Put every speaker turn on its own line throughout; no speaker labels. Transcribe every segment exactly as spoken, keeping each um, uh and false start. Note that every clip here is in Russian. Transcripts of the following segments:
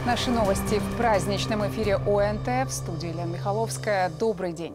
Наши новости в праздничном эфире О Н Т. В студии Елена Михайловская. Добрый день.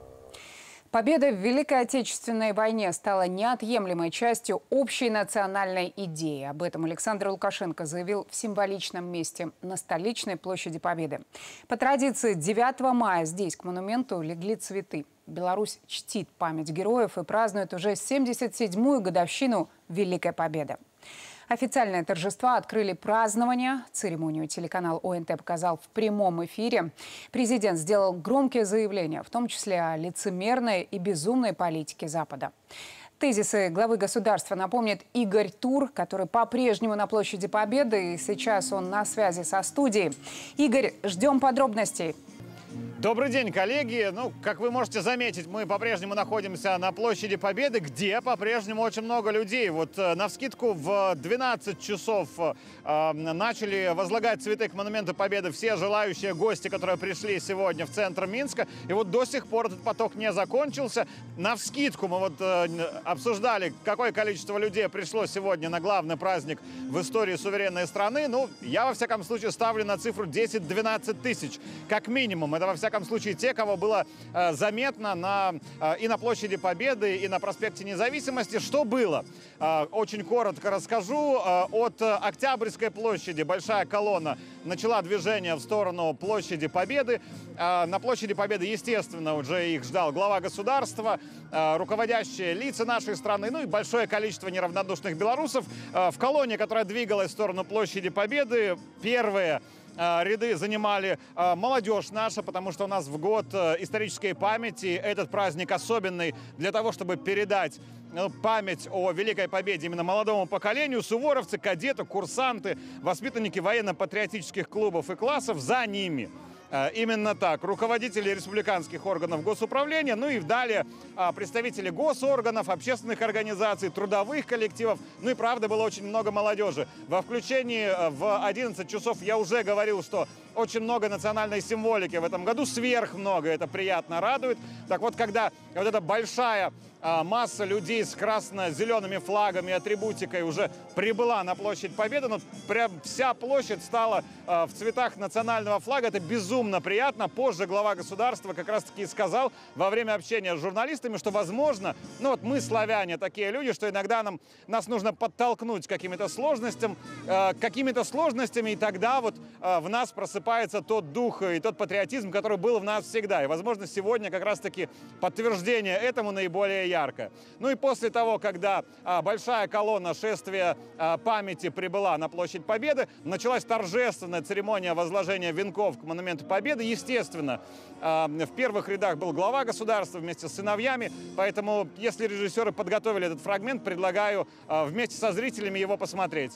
Победа в Великой Отечественной войне стала неотъемлемой частью общей национальной идеи. Об этом Александр Лукашенко заявил в символичном месте на столичной площади Победы. По традиции, девятого мая здесь к монументу легли цветы. Беларусь чтит память героев и празднует уже семьдесят седьмую годовщину Великой Победы. Официальные торжества открыли празднование. Церемонию телеканал О Н Т показал в прямом эфире. Президент сделал громкие заявления, в том числе о лицемерной и безумной политике Запада. Тезисы главы государства напомнит Игорь Тур, который по-прежнему на площади Победы, и сейчас он на связи со студией. Игорь, ждем подробностей.
Добрый день, коллеги. Ну, как вы можете заметить, мы по-прежнему находимся на площади Победы, где по-прежнему очень много людей. Вот э, навскидку в двенадцать часов э, начали возлагать цветы к монументу Победы все желающие гости, которые пришли сегодня в центр Минска. И вот до сих пор этот поток не закончился. Навскидку мы вот э, обсуждали, какое количество людей пришло сегодня на главный праздник в истории суверенной страны. Ну, я во всяком случае ставлю на цифру десять-двенадцать тысяч, как минимум. Это во всяком В всяком случае, те, кого было э, заметно на, э, и на площади Победы, и на проспекте Независимости. Что было? Э, очень коротко расскажу. Э, от Октябрьской площади большая колонна начала движение в сторону площади Победы. Э, на площади Победы, естественно, уже их ждал глава государства, э, руководящие лица нашей страны, ну и большое количество неравнодушных белорусов. Э, в колонне, которая двигалась в сторону площади Победы, первые ряды занимали молодежь наша, потому что у нас в год исторической памяти этот праздник особенный для того, чтобы передать память о Великой Победе именно молодому поколению. Суворовцы, кадеты, курсанты, воспитанники военно-патриотических клубов и классов, за ними. Именно так. Руководители республиканских органов госуправления, ну и далее представители госорганов, общественных организаций, трудовых коллективов. Ну и правда было очень много молодежи. Во включении в одиннадцать часов я уже говорил, что очень много национальной символики в этом году, сверх много, это приятно радует. Так вот, когда вот эта большая масса людей с красно-зелеными флагами и атрибутикой уже прибыла на площадь Победы, но прям вся площадь стала в цветах национального флага. Это безумно приятно. Позже глава государства как раз-таки сказал во время общения с журналистами, что, возможно, ну вот мы, славяне, такие люди, что иногда нам, нас нужно подтолкнуть к каким-то сложностям, э, какими-то сложностями, и тогда вот э, в нас просыпается тот дух и тот патриотизм, который был в нас всегда. И, возможно, сегодня как раз-таки подтверждение этому наиболее яркое. Ну и после того, когда а, большая колонна шествия а, памяти прибыла на площадь Победы, началась торжественная церемония возложения венков к монументу Победы. Естественно, а, в первых рядах был глава государства вместе с сыновьями, поэтому, если режиссеры подготовили этот фрагмент, предлагаю а, вместе со зрителями его посмотреть.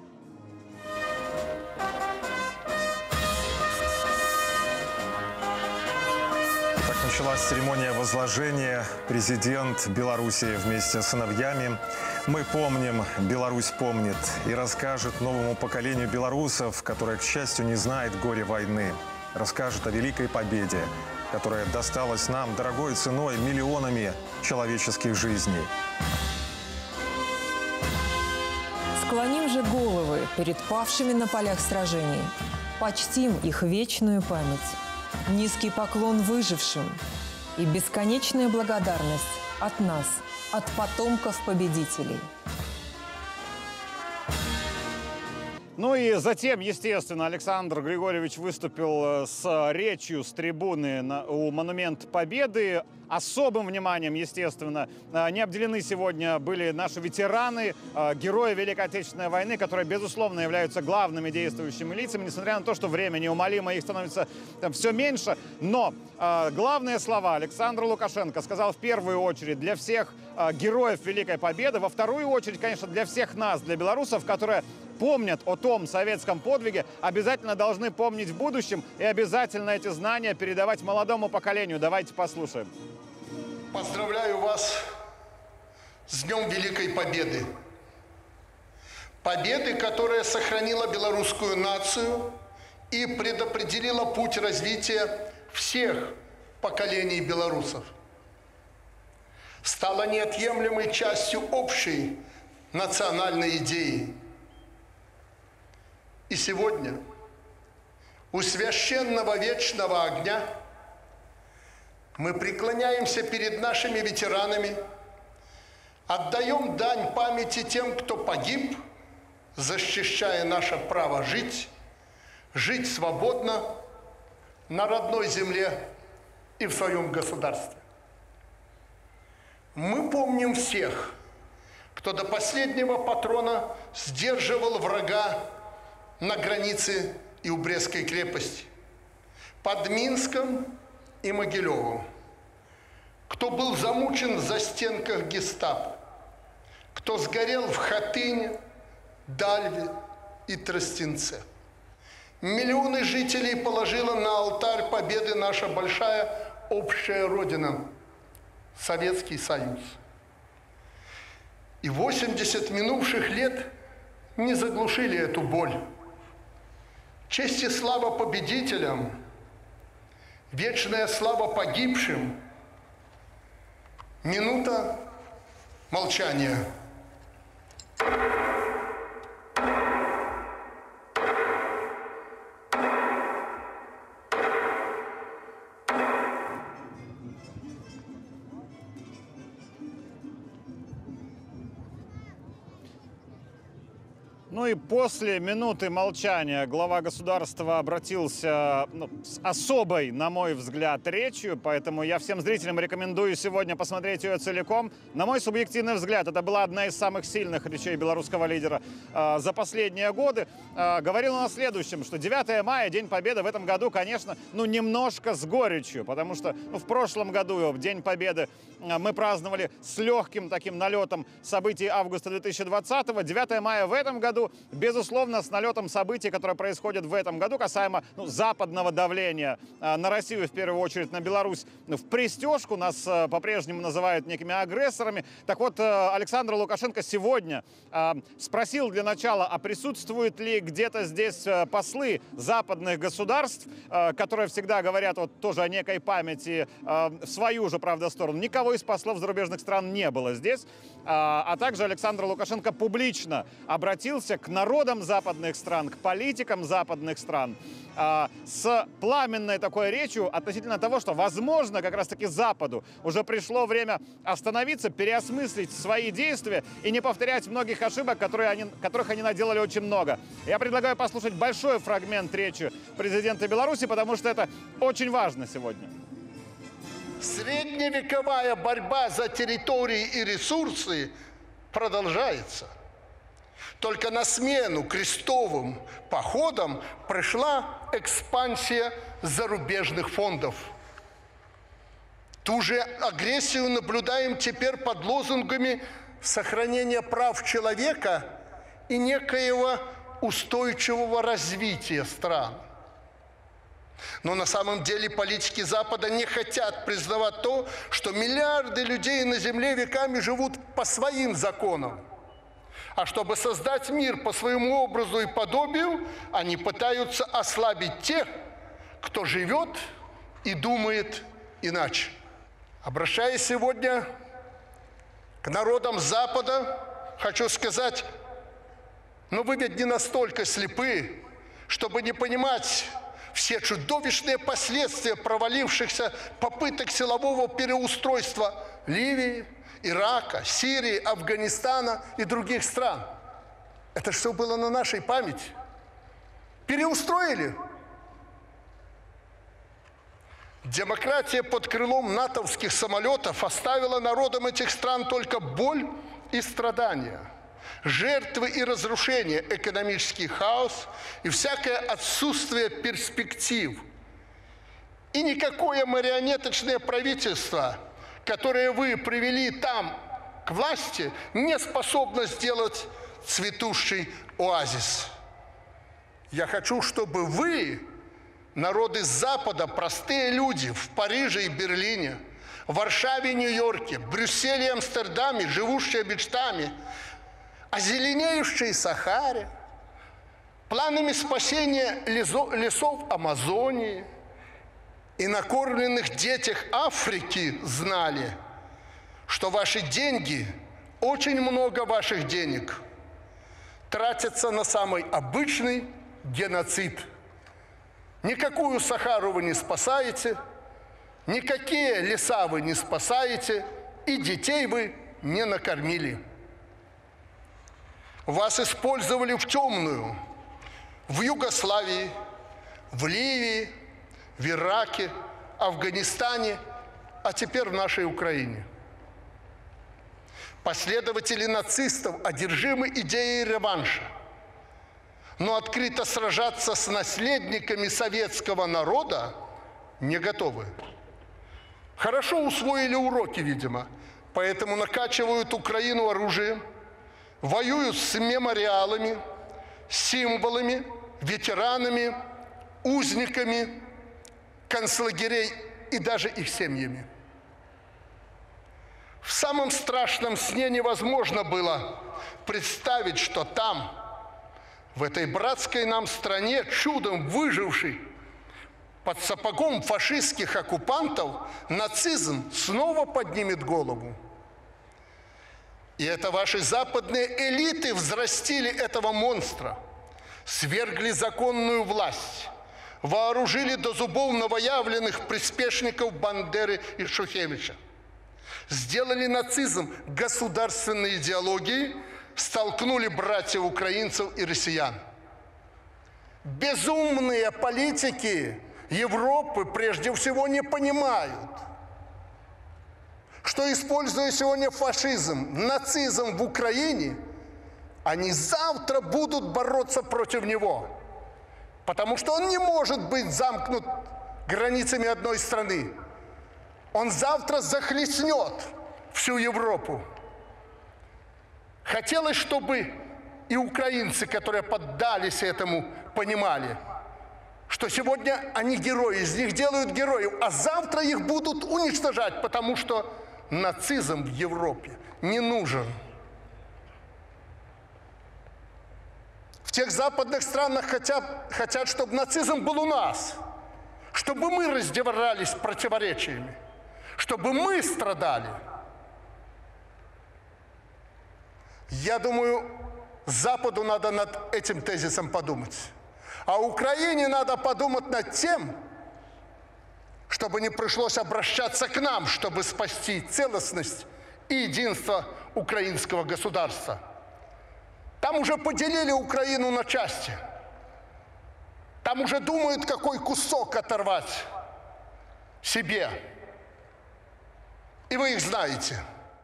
Началась церемония возложения. Президент Беларуси вместе с сыновьями. Мы помним, Беларусь помнит и расскажет новому поколению белорусов, которое, к счастью, не знает горя войны. Расскажет о Великой Победе, которая досталась нам дорогой ценой миллионами человеческих жизней.
Склоним же головы перед павшими на полях сражений. Почтим их вечную память. Низкий поклон выжившим и бесконечная благодарность от нас, от потомков победителей.
Ну и затем, естественно, Александр Григорьевич выступил с речью с трибуны на, у монумента Победы. Особым вниманием, естественно, не обделены сегодня были наши ветераны, герои Великой Отечественной войны, которые, безусловно, являются главными действующими лицами, несмотря на то, что время неумолимо, их становится там все меньше. Но э, главные слова Александр Лукашенко сказал в первую очередь для всех э, героев Великой Победы, во вторую очередь, конечно, для всех нас, для белорусов, которые помнят о том советском подвиге, обязательно должны помнить в будущем и обязательно эти знания передавать молодому поколению. Давайте послушаем.
Поздравляю вас с Днем Великой Победы. Победы, которая сохранила белорусскую нацию и предопределила путь развития всех поколений белорусов. Стала неотъемлемой частью общей национальной идеи. И сегодня у священного вечного огня мы преклоняемся перед нашими ветеранами, отдаем дань памяти тем, кто погиб, защищая наше право жить, жить свободно на родной земле и в своем государстве. Мы помним всех, кто до последнего патрона сдерживал врага на границе и у Брестской крепости, под Минском и Могилевым, кто был замучен в застенках гестапо, кто сгорел в Хатыне, Дальве и Тростенце. Миллионы жителей положила на алтарь победы наша большая общая Родина – Советский Союз. И восемьдесят минувших лет не заглушили эту боль. Честь и слава победителям, вечная слава погибшим. Минута молчания.
Ну и после минуты молчания глава государства обратился ну, с особой, на мой взгляд, речью, поэтому я всем зрителям рекомендую сегодня посмотреть ее целиком. На мой субъективный взгляд, это была одна из самых сильных речей белорусского лидера э, за последние годы. Э, говорил он о следующем, что девятое мая, День Победы, в этом году, конечно, ну немножко с горечью, потому что ну, в прошлом году, в День Победы, э, мы праздновали с легким таким налетом событий августа две тысячи двадцатого. девятое мая в этом году, безусловно, с налетом событий, которые происходят в этом году, касаемо ну, западного давления э, на Россию, в первую очередь на Беларусь, ну, в пристежку. Нас э, по-прежнему называют некими агрессорами. Так вот, э, Александр Лукашенко сегодня э, спросил для начала, а присутствуют ли где-то здесь э, послы западных государств, э, которые всегда говорят вот, тоже о некой памяти э, в свою же, правда, сторону. Никого из послов зарубежных стран не было здесь. А, а также Александр Лукашенко публично обратился к народам западных стран, к политикам западных стран а, с пламенной такой речью относительно того, что, возможно, как раз-таки Западу уже пришло время остановиться, переосмыслить свои действия и не повторять многих ошибок, которые они, которых они наделали очень много. Я предлагаю послушать большой фрагмент речи президента Беларуси, потому что это очень важно сегодня.
Средневековая борьба за территории и ресурсы продолжается. Только на смену крестовым походам пришла экспансия зарубежных фондов. Ту же агрессию наблюдаем теперь под лозунгами сохранения прав человека и некоего устойчивого развития стран. Но на самом деле политики Запада не хотят признавать то, что миллиарды людей на Земле веками живут по своим законам. А чтобы создать мир по своему образу и подобию, они пытаются ослабить тех, кто живет и думает иначе. Обращаясь сегодня к народам Запада, хочу сказать, но вы ведь не настолько слепы, чтобы не понимать все чудовищные последствия провалившихся попыток силового переустройства Ливии, Ирака, Сирии, Афганистана и других стран. Это все было на нашей памяти. Переустроили. Демократия под крылом натовских самолетов оставила народам этих стран только боль и страдания, жертвы и разрушения, экономический хаос и всякое отсутствие перспектив. И никакое марионеточное правительство, которое вы привели там к власти, не способно сделать цветущий оазис. Я хочу, чтобы вы, народы Запада, простые люди в Париже и Берлине, в Варшаве и Нью-Йорке, Брюсселе и Амстердаме, живущие мечтами о зеленеющей Сахаре, планами спасения лесов Амазонии и накормленных детях Африки знали, что ваши деньги, очень много ваших денег, тратятся на самый обычный геноцид. Никакую Сахару вы не спасаете, никакие леса вы не спасаете, и детей вы не накормили. Вас использовали в темную, в Югославии, в Ливии, в Ираке, Афганистане, а теперь в нашей Украине. Последователи нацистов одержимы идеей реванша, но открыто сражаться с наследниками советского народа не готовы. Хорошо усвоили уроки, видимо, поэтому накачивают Украину оружием, воюют с мемориалами, символами, ветеранами, узниками концлагерей и даже их семьями. В самом страшном сне невозможно было представить, что там, в этой братской нам стране, чудом выживший под сапогом фашистских оккупантов, нацизм снова поднимет голову. И это ваши западные элиты взрастили этого монстра, свергли законную власть, вооружили до зубов новоявленных приспешников Бандеры и Шухевича, сделали нацизм государственной идеологией, столкнули братьев украинцев и россиян. Безумные политики Европы прежде всего не понимают, что, используя сегодня фашизм, нацизм в Украине, они завтра будут бороться против него, потому что он не может быть замкнут границами одной страны. Он завтра захлестнет всю Европу. Хотелось, чтобы и украинцы, которые поддались этому, понимали, что сегодня они герои, из них делают героев, а завтра их будут уничтожать, потому что нацизм в Европе не нужен. В тех западных странах хотят, хотят, чтобы нацизм был у нас, чтобы мы раздевались противоречиями, чтобы мы страдали. Я думаю, Западу надо над этим тезисом подумать. А Украине надо подумать над тем, чтобы не пришлось обращаться к нам, чтобы спасти целостность и единство украинского государства. Там уже поделили Украину на части. Там уже думают, какой кусок оторвать себе. И вы их знаете.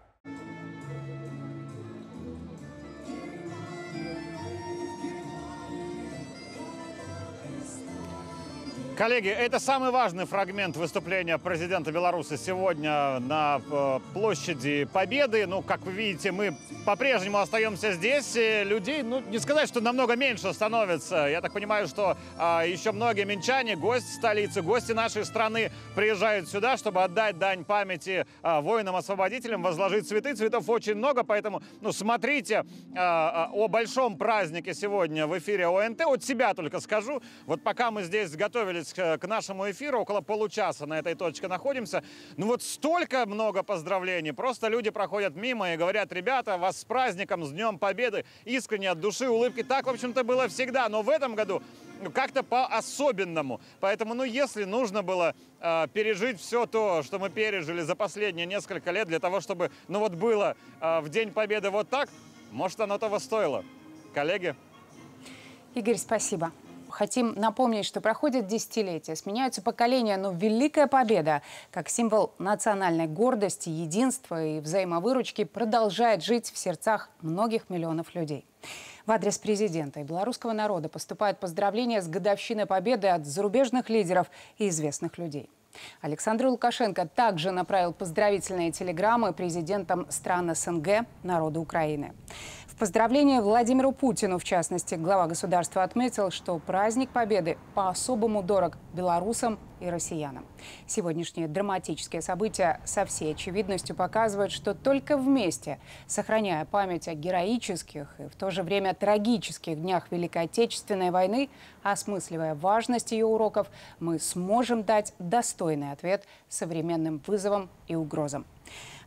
Коллеги, это самый важный фрагмент выступления президента Беларуси сегодня на площади Победы. Ну, как вы видите, мы по-прежнему остаемся здесь. Людей, ну, не сказать, что намного меньше становится. Я так понимаю, что а, еще многие минчане, гости столицы, гости нашей страны приезжают сюда, чтобы отдать дань памяти а, воинам-освободителям, возложить цветы. Цветов очень много, поэтому, ну, смотрите а, а, о большом празднике сегодня в эфире ОНТ. От себя только скажу. Вот пока мы здесь готовились к нашему эфиру, около получаса на этой точке находимся. Ну вот столько много поздравлений. Просто люди проходят мимо и говорят: ребята, вас с праздником, с Днем Победы. Искренне, от души, улыбки. Так, в общем-то, было всегда. Но в этом году как-то по-особенному. Поэтому, ну, если нужно было э, пережить все то, что мы пережили за последние несколько лет, для того, чтобы, ну, вот было э, в День Победы вот так, может, оно того стоило. Коллеги?
Игорь, спасибо. Хотим напомнить, что проходят десятилетия, сменяются поколения, но Великая Победа, как символ национальной гордости, единства и взаимовыручки, продолжает жить в сердцах многих миллионов людей. В адрес президента и белорусского народа поступают поздравления с годовщиной Победы от зарубежных лидеров и известных людей. Александр Лукашенко также направил поздравительные телеграммы президентам стран СНГ, народу Украины. В поздравлении Владимиру Путину, в частности, глава государства отметил, что праздник Победы по-особому дорог белорусам и россиянам. Сегодняшние драматические события со всей очевидностью показывают, что только вместе, сохраняя память о героических и в то же время трагических днях Великой Отечественной войны, осмысливая важность ее уроков, мы сможем дать достойный ответ современным вызовам и угрозам.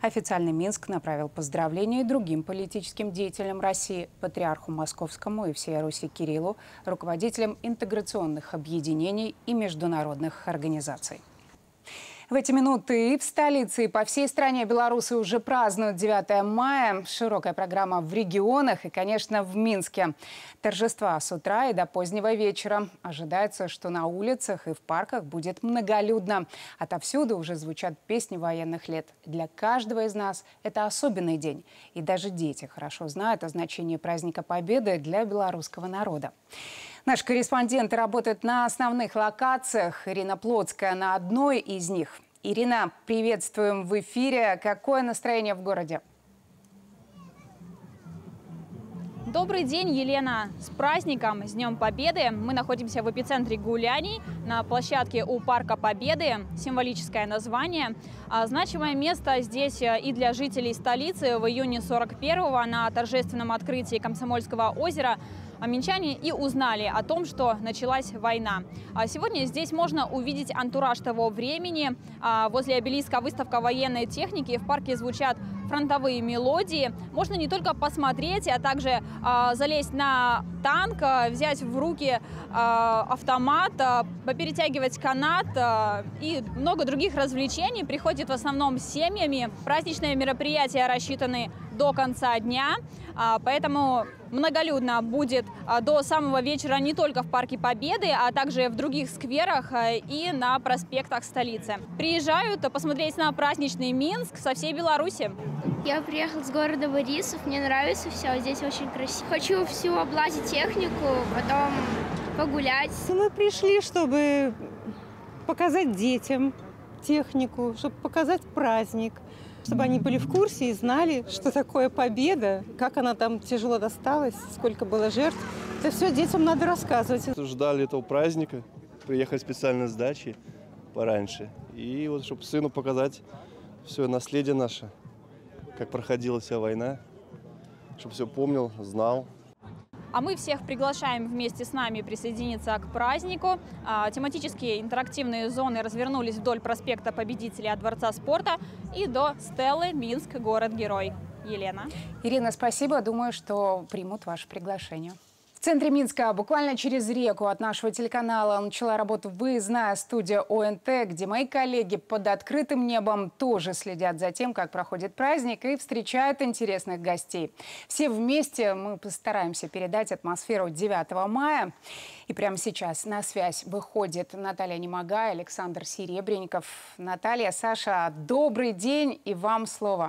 Официальный Минск направил поздравления и другим политическим деятелям России, патриарху Московскому и всей Руси Кириллу, руководителям интеграционных объединений и международных организаций. В эти минуты и в столице, и по всей стране белорусы уже празднуют девятое мая. Широкая программа в регионах и, конечно, в Минске. Торжества с утра и до позднего вечера. Ожидается, что на улицах и в парках будет многолюдно. Отовсюду уже звучат песни военных лет. Для каждого из нас это особенный день. И даже дети хорошо знают о значении праздника Победы для белорусского народа. Наши корреспонденты работают на основных локациях. Ирина Плотская на одной из них. Ирина, приветствуем в эфире. Какое настроение в городе?
Добрый день, Елена! С праздником, с Днем Победы! Мы находимся в эпицентре гуляний на площадке у Парка Победы. Символическое название. Значимое место здесь и для жителей столицы. В июне сорок первого на торжественном открытии Комсомольского озера минчане и узнали о том, что началась война. Сегодня здесь можно увидеть антураж того времени. Возле обелиска выставка военной техники. В парке звучат фронтовые мелодии. Можно не только посмотреть, а также залезть на танк, взять в руки автомат, поперетягивать канат и много других развлечений. Приходят в основном с семьями. Праздничные мероприятия рассчитаны до конца дня, поэтому многолюдно будет до самого вечера не только в Парке Победы, а также в других скверах и на проспектах столицы. Приезжают посмотреть на праздничный Минск со всей Беларуси.
Я приехал с города Борисов, мне нравится все, здесь очень красиво. Хочу всю облазить технику, потом погулять.
Мы пришли, чтобы показать детям технику, чтобы показать праздник, чтобы они были в курсе и знали, что такое победа, как она там тяжело досталась, сколько было жертв. Это все детям надо рассказывать.
Ждали этого праздника, приехали специально с дачи пораньше. И вот, чтобы сыну показать все наследие наше, как проходила вся война, чтобы все помнил, знал.
А мы всех приглашаем вместе с нами присоединиться к празднику. А, тематические интерактивные зоны развернулись вдоль проспекта Победителей от Дворца спорта и до стелы «Минск. Город-герой». Елена.
Ирина, спасибо. Думаю, что примут ваше приглашение. В центре Минска, буквально через реку от нашего телеканала, начала работу выездная студия О Н Т, где мои коллеги под открытым небом тоже следят за тем, как проходит праздник и встречают интересных гостей. Все вместе мы постараемся передать атмосферу девятого мая. И прямо сейчас на связь выходит Наталья Немагая, Александр Серебренников. Наталья, Саша, добрый день, и вам слово.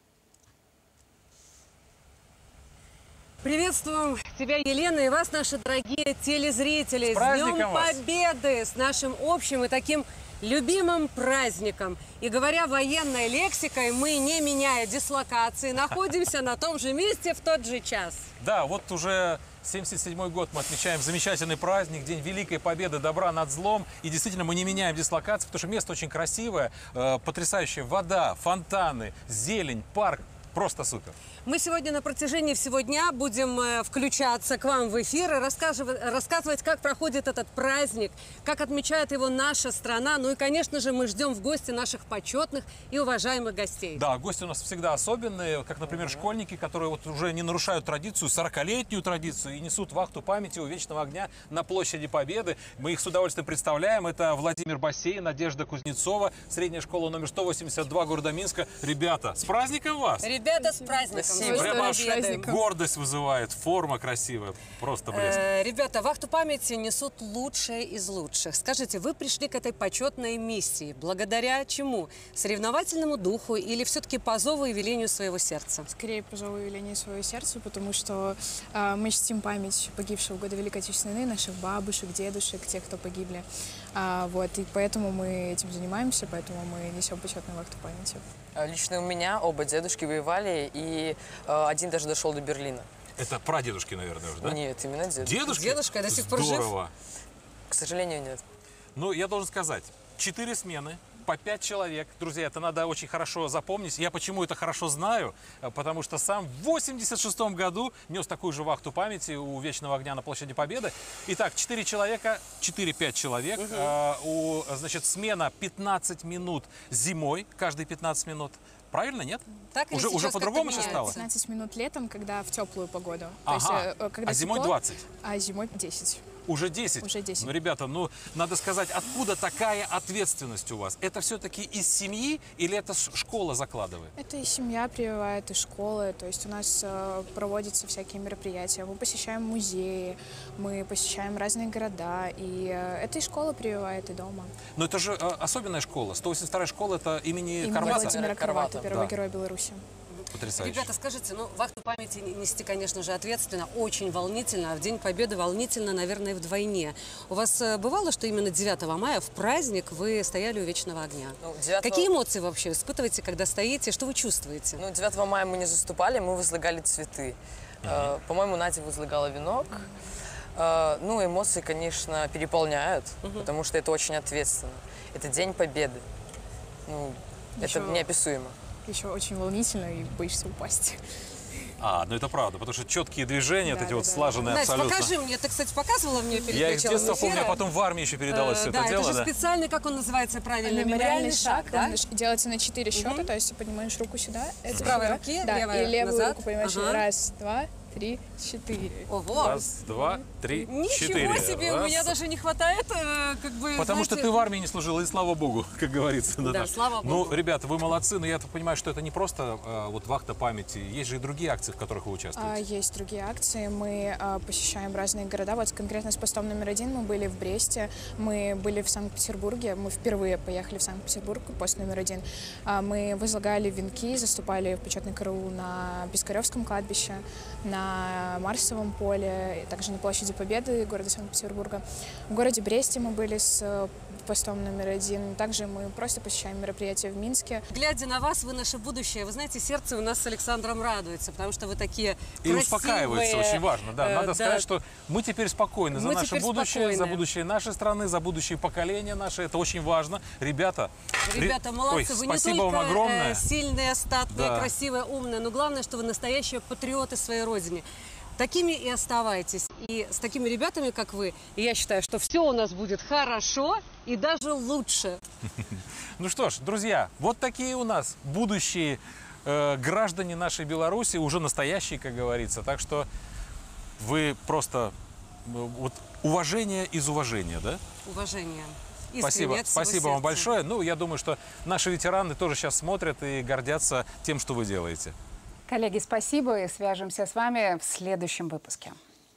Приветствуем тебя, Елена, и вас, наши дорогие телезрители. С, с Днем Победы, с нашим общим и таким любимым праздником. И говоря военной лексикой, мы, не меняя дислокации, находимся на том же месте в тот же час.
Да, вот уже семьдесят седьмой год мы отмечаем замечательный праздник, День Великой Победы, добра над злом. И действительно мы не меняем дислокации, потому что место очень красивое, э, потрясающее. Вода, фонтаны, зелень, парк. Просто супер.
Мы сегодня на протяжении всего дня будем э, включаться к вам в эфир и рассказывать, рассказывать, как проходит этот праздник, как отмечает его наша страна. Ну и, конечно же, мы ждем в гости наших почетных и уважаемых гостей.
Да, гости у нас всегда особенные, как, например, школьники, которые вот уже не нарушают традицию, сорокалетнюю традицию, и несут вахту памяти у Вечного огня на площади Победы. Мы их с удовольствием представляем. Это Владимир Бассейн, Надежда Кузнецова, средняя школа номер сто восемьдесят два города Минска. Ребята, с праздником вас!
Ребята, с праздником!
Прямо гордость вызывает, форма красивая, просто блеск.
Э, ребята, вахту памяти несут лучшие из лучших. Скажите, вы пришли к этой почетной миссии благодаря чему? Соревновательному духу или все-таки по зову и велению своего сердца?
Скорее по зову и велению своего сердца, потому что э, мы чтим память погибших в годы Великой Отечественной войны, наших бабушек, дедушек, тех, кто погибли. А, вот, и поэтому мы этим занимаемся, поэтому мы несем почетную вахту памяти.
Лично у меня оба дедушки воевали, и э, один даже дошел до Берлина.
Это прадедушки, наверное, уже, да?
Нет, именно дедушка.
Дедушки?
Дедушка до сих пор жив?
Здорово.
К сожалению, нет.
Ну, я должен сказать, четыре смены, по пять человек. Друзья, это надо очень хорошо запомнить. Я почему это хорошо знаю? Потому что сам в восемьдесят шестом году нес такую же вахту памяти у Вечного огня на площади Победы. Итак, четыре человека, четыре-пять человек. Угу. У, значит, смена пятнадцать минут зимой, каждые пятнадцать минут. правильно, нет?
Так или
уже уже
сейчас
по-другому
как-то
сейчас стало?
пятнадцать минут летом, когда в теплую погоду.
Ага.
То есть, э, когда
А зимой
тепло,
двадцать?
А зимой десять.
Уже десять?
Уже десять.
Ну, ребята, ну, надо сказать, откуда такая ответственность у вас? Это все-таки из семьи или это ш- школа закладывает?
Это и семья прививает, и школы. То есть у нас э, проводятся всякие мероприятия. Мы посещаем музеи, мы посещаем разные города. И э, это и школа прививает, и дома.
Но это же э, особенная школа. сто восемьдесят вторая школа, это имени,
Имени
Карвата.
Владимира Карвата, первого
Да.
героя Беларуси.
Потрясающе.
Ребята, скажите, ну, вахту памяти нести, конечно же, ответственно, очень волнительно. А в День Победы волнительно, наверное, вдвойне. У вас э, бывало, что именно девятого мая в праздник вы стояли у Вечного огня?
Ну, девятого
Какие эмоции вообще испытываете, когда стоите? Что вы чувствуете?
Ну, девятого мая мы не заступали, мы возлагали цветы. Э, По-моему, Надя возлагала венок. Э, Ну, эмоции, конечно, переполняют, потому что это очень ответственно. Это День Победы. Ну,
Еще-
это неописуемо.
Еще очень волнительно и боишься упасть.
А, ну это правда, потому что четкие движения, вот
Да,
эти
да,
вот
да.
слаженные
Настя,
абсолютно.
покажи мне. Ты, кстати, показывала мне перед
Я их с
началом
детства помню, а
эфира.
потом в армии еще передалось
Э,
все
да,
это дело.
это же
да.
специальный, как он называется правильно,
Мемориальный шаг,
да?
он делается на четыре счета, то есть ты поднимаешь руку сюда, это
С правой
сюда,
руки,
да,
левая
и левую
назад.
руку поднимаешь
Ага.
раз, два, три, четыре.
Ого!
Раз, два, три,
Ничего
четыре.
себе, у
Раз.
меня даже не хватает, э, как бы,
Потому что
знаете,
ты в армии не служил, и слава богу, как говорится.
Да, слава
Ну,
богу.
ребята, вы молодцы, но я так понимаю, что это не просто э, вот вахта памяти, есть же и другие акции, в которых вы
А,
участвуете.
Есть другие акции, мы а, посещаем разные города. Вот конкретно с постом номер один мы были в Бресте, мы были в Санкт-Петербурге, мы впервые поехали в Санкт-Петербург, пост номер один. А, Мы возлагали венки, заступали в почетный караул на Пискаревском кладбище, на Марсовом поле, и также на площади Победы города Санкт-Петербурга. В городе Бресте мы были с э, постом номер один. Также мы просто посещаем мероприятия в Минске.
Глядя на вас, вы наше будущее. Вы знаете, сердце у нас с Александром радуется, потому что вы такие
И
красивые.
успокаивается, очень важно. Да.
э,
Надо
да.
сказать, что мы теперь спокойны за
Мы
наше
теперь
будущее, за
спокойны.
будущее нашей страны, за будущее поколения наши. Это очень важно. Ребята,
Ребята,
ре-
молодцы.
Ой,
Вы
спасибо
не только
вам огромное.
э, сильные, статные,
Да.
красивые, умные, но главное, что вы настоящие патриоты своей родины. Такими и оставайтесь. И с такими ребятами, как вы, я считаю, что все у нас будет хорошо и даже лучше.
Ну что ж, друзья, вот такие у нас будущие э, граждане нашей Беларуси, уже настоящие, как говорится. Так что вы просто э, вот уважение из уважения, да?
Уважение. Искренне,
Спасибо,
от всего
спасибо вам
сердца.
большое. Ну, я думаю, что наши ветераны тоже сейчас смотрят и гордятся тем, что вы делаете.
Коллеги, спасибо, и свяжемся с вами в следующем выпуске.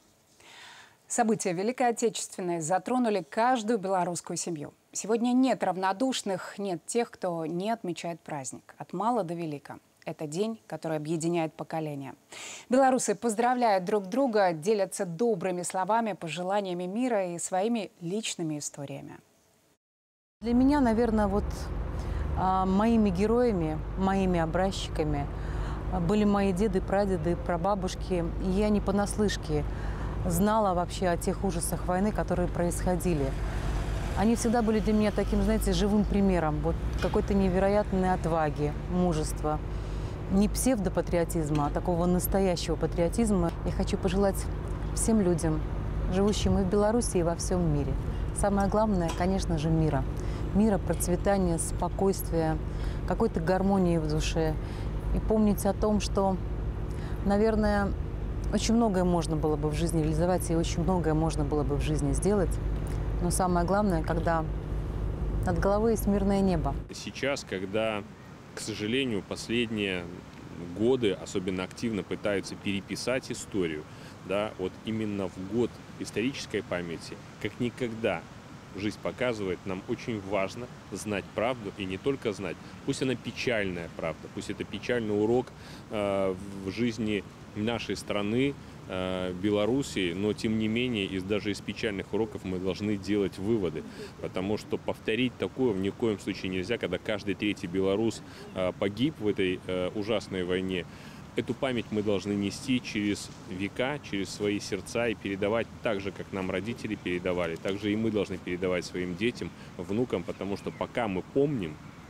События Великой Отечественной затронули каждую белорусскую семью. Сегодня нет равнодушных, нет тех, кто не отмечает праздник. От мала до велика. Это день, который объединяет поколения. Белорусы поздравляют друг друга, делятся добрыми словами, пожеланиями мира и своими личными историями.
Для меня, наверное, вот а, моими героями, моими образчиками были мои деды, прадеды, прабабушки. И я не понаслышке знала вообще о тех ужасах войны, которые происходили. Они всегда были для меня таким, знаете, живым примером вот какой-то невероятной отваги, мужества. Не псевдопатриотизма, а такого настоящего патриотизма. Я хочу пожелать всем людям, живущим и в Беларуси, и во всем мире. Самое главное, конечно же, мира. Мира, процветания, спокойствия, какой-то гармонии в душе. И помнить о том, что, наверное, очень многое можно было бы в жизни реализовать, и очень многое можно было бы в жизни сделать. Но самое главное, когда над головой есть мирное небо.
Сейчас, когда, к сожалению, последние годы особенно активно пытаются переписать историю, да, вот именно в год исторической памяти, как никогда жизнь показывает, нам очень важно знать правду, и не только знать. Пусть она печальная правда, пусть это печальный урок э, в жизни нашей страны, э, Белоруссии, но тем не менее, из, даже из печальных уроков мы должны делать выводы, потому что повторить такое ни в коем случае нельзя, когда каждый третий белорус э, погиб в этой э, ужасной войне. Эту память мы должны нести через века, через свои сердца и передавать так же, как нам родители передавали. Так же и мы должны передавать своим детям, внукам, потому что пока мы помним,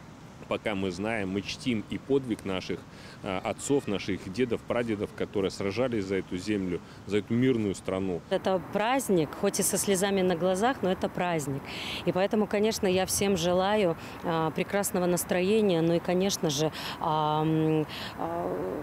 пока мы знаем, мы чтим и подвиг наших отцов, наших дедов, прадедов, которые сражались за эту землю, за эту мирную страну.
Это праздник, хоть и со слезами на глазах, но это праздник. И поэтому, конечно, я всем желаю а, прекрасного настроения, ну и, конечно же, а, а,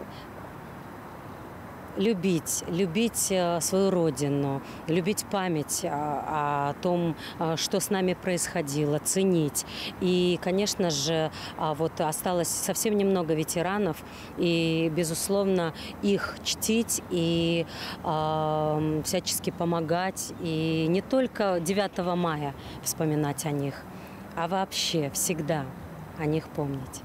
любить, любить свою родину, любить память о, о том, что с нами происходило, ценить. И, конечно же, вот осталось совсем немного ветеранов, и, безусловно, их чтить и э, всячески помогать. И не только девятого мая вспоминать о них, а вообще всегда о них помнить.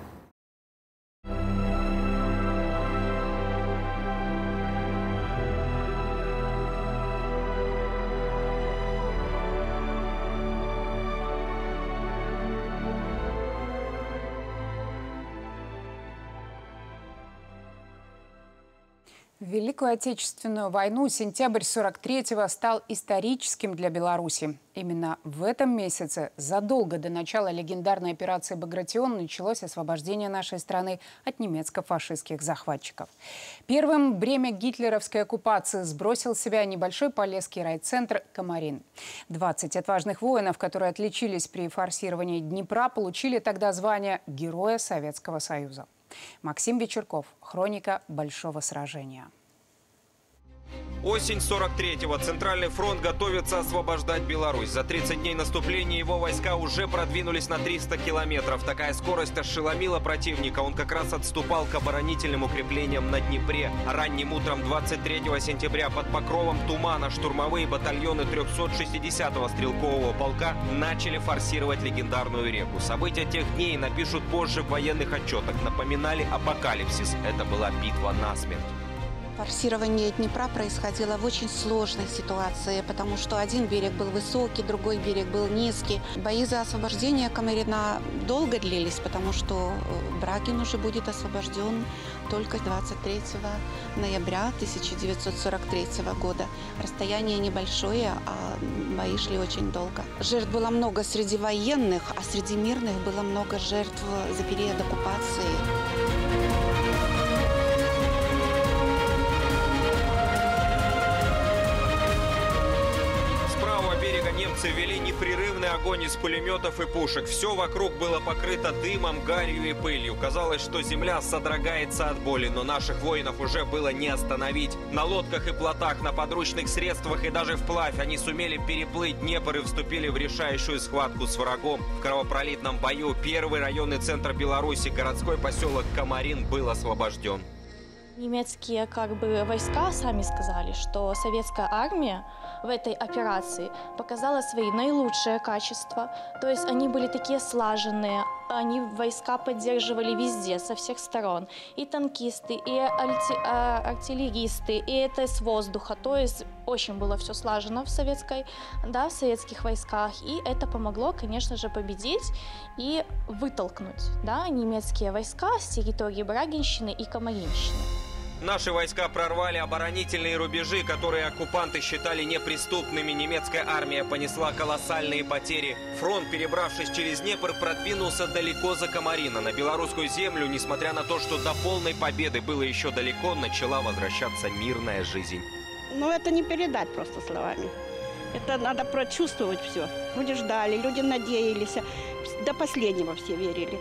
В Великую Отечественную войну сентябрь сорок третьего стал историческим для Беларуси. Именно в этом месяце, задолго до начала легендарной операции «Багратион», началось освобождение нашей страны от немецко-фашистских захватчиков. Первым бремя гитлеровской оккупации сбросил с себя небольшой полесский райцентр Комарин. двадцать отважных воинов, которые отличились при форсировании Днепра, получили тогда звание Героя Советского Союза. Максим Вечерков. Хроника большого сражения.
Осень сорок третьего. Центральный фронт готовится освобождать Беларусь. За тридцать дней наступления его войска уже продвинулись на триста километров. Такая скорость ошеломила противника. Он как раз отступал к оборонительным укреплениям на Днепре. Ранним утром двадцать третьего сентября под покровом тумана штурмовые батальоны трёхсот шестидесятого стрелкового полка начали форсировать легендарную реку. События тех дней напишут позже в военных отчетах. Напоминали апокалипсис. Это была битва насмерть.
Форсирование Днепра происходило в очень сложной ситуации, потому что один берег был высокий, другой берег был низкий. Бои за освобождение Комарина долго длились, потому что Брагин уже будет освобожден только двадцать третьего ноября тысяча девятьсот сорок третьего года. Расстояние небольшое, а бои шли очень долго. Жертв было много среди военных, а среди мирных было много жертв за период оккупации.
Немцы вели непрерывный огонь из пулеметов и пушек. Все вокруг было покрыто дымом, гарью и пылью. Казалось, что земля содрогается от боли, но наших воинов уже было не остановить. На лодках и плотах, на подручных средствах и даже вплавь они сумели переплыть Днепр и вступили в решающую схватку с врагом. В кровопролитном бою первый районный центр Беларуси, городской поселок Комарин, был освобожден.
Немецкие как бы войска сами сказали, что советская армия в этой операции показала свои наилучшие качества. То есть они были такие слаженные, они войска поддерживали везде, со всех сторон. И танкисты, и артиллеристы, и это с воздуха. То есть очень было все слажено в, советской, да, в советских войсках. И это помогло, конечно же, победить и вытолкнуть, да, немецкие войска с территории Брагинщины и Комаринщины.
Наши войска прорвали оборонительные рубежи, которые оккупанты считали неприступными. Немецкая армия понесла колоссальные потери. Фронт, перебравшись через Днепр, продвинулся далеко за Комарина. На белорусскую землю, несмотря на то, что до полной победы было еще далеко, начала возвращаться мирная жизнь.
Ну, это не передать просто словами. Это надо прочувствовать все. Люди ждали, люди надеялись. До последнего все верили.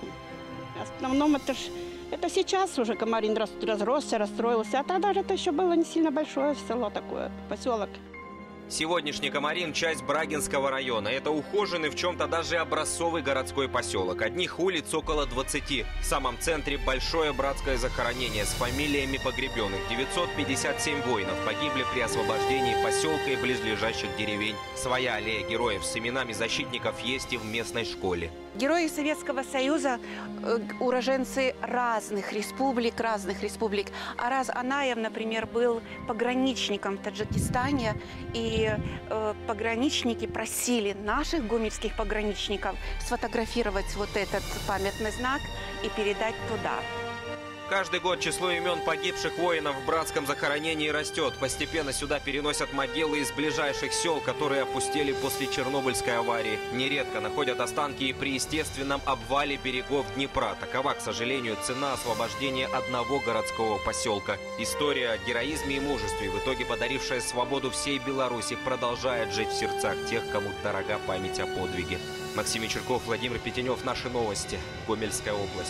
В основном это ж... Это сейчас уже Комарин разросся, расстроился, а тогда же это еще было не сильно большое село такое, поселок.
Сегодняшний Комарин – часть Брагинского района. Это ухоженный, в чем-то даже образцовый городской поселок. Одних улиц около двадцати. В самом центре большое братское захоронение с фамилиями погребенных. девятьсот пятьдесят семь воинов погибли при освобождении поселка и близлежащих деревень. Своя аллея героев с именами защитников есть и в местной школе.
Герои Советского Союза, уроженцы разных республик, разных республик. Араз Анаев, например, был пограничником в Таджикистане, и э, пограничники просили наших гомельских пограничников сфотографировать вот этот памятный знак и передать туда.
Каждый год число имен погибших воинов в братском захоронении растет. Постепенно сюда переносят могилы из ближайших сел, которые опустели после Чернобыльской аварии. Нередко находят останки и при естественном обвале берегов Днепра. Такова, к сожалению, цена освобождения одного городского поселка. История о героизме и мужестве, в итоге подарившая свободу всей Беларуси, продолжает жить в сердцах тех, кому дорога память о подвиге. Максим Вечерков, Владимир Петенев. Наши новости. Гомельская область.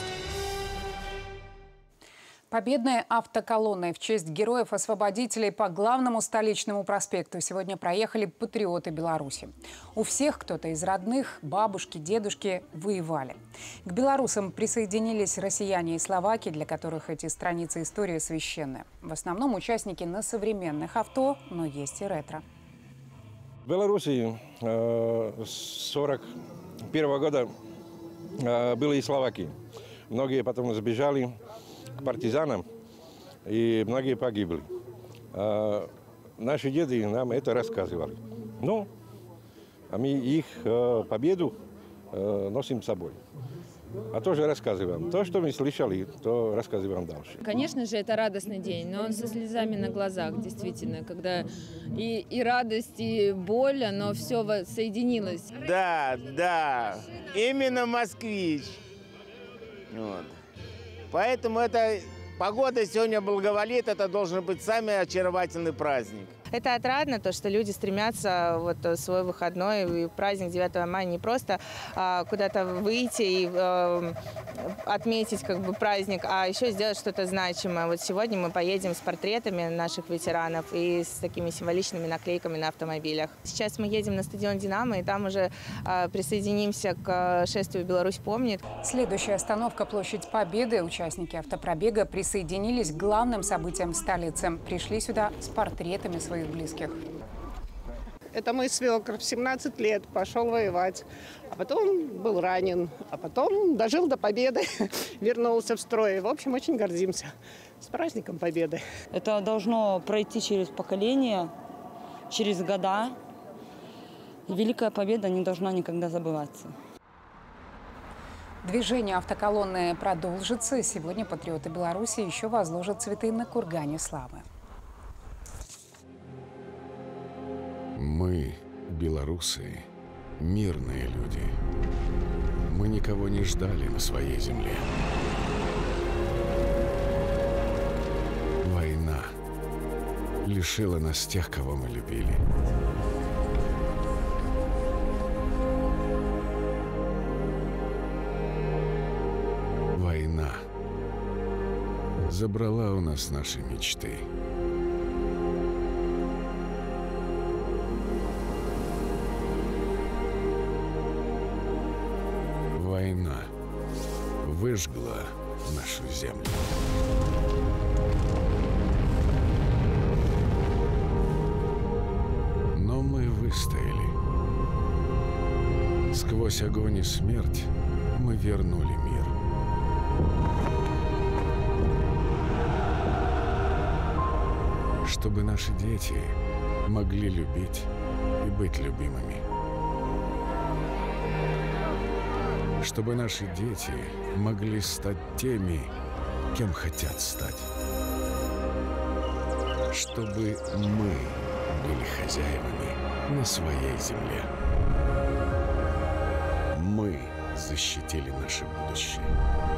Победной автоколонной в честь героев-освободителей по главному столичному проспекту сегодня проехали патриоты Беларуси. У всех кто-то из родных, бабушки, дедушки воевали. К белорусам присоединились россияне и словаки, для которых эти страницы истории священны. В основном участники на современных авто, но есть и ретро.
В Беларуси с сорок первого года были и словаки. Многие потом сбежали к партизанам, и многие погибли. А наши деды нам это рассказывали. Ну, а мы их победу носим с собой. А тоже рассказываем. То, что мы слышали, то рассказываем дальше.
Конечно же, это радостный день, но он со слезами на глазах, действительно, когда и, и радость, и боль, но все соединилось.
Да, да, именно москвич. Вот. Поэтому эта погода сегодня благоволит, это должен быть самый очаровательный праздник.
Это отрадно, то, что люди стремятся вот свой выходной и праздник девятого мая не просто а, куда-то выйти и а, отметить как бы праздник, а еще сделать что-то значимое. Вот сегодня мы поедем с портретами наших ветеранов и с такими символичными наклейками на автомобилях. Сейчас мы едем на стадион «Динамо», и там уже а, присоединимся к шествию «Беларусь помнит».
Следующая остановка – площадь Победы. Участники автопробега присоединились к главным событиям столицы. Пришли сюда с портретами своих близких.
Это мой свекр в семнадцать лет пошел воевать, а потом был ранен, а потом дожил до победы, вернулся в строй. В общем, очень гордимся. С праздником Победы.
Это должно пройти через поколения, через года. И Великая Победа не должна никогда забываться.
Движение автоколонны продолжится. Сегодня патриоты Беларуси еще возложат цветы на кургане славы.
Мы, белорусы, мирные люди. Мы никого не ждали на своей земле. Война лишила нас тех, кого мы любили. Война забрала у нас наши мечты. Война выжгла нашу землю. Но мы выстояли. Сквозь огонь и смерть мы вернули мир. Чтобы наши дети могли любить и быть любимыми. Чтобы наши дети могли стать теми, кем хотят стать. Чтобы мы были хозяевами на своей земле. Мы защитили наше будущее.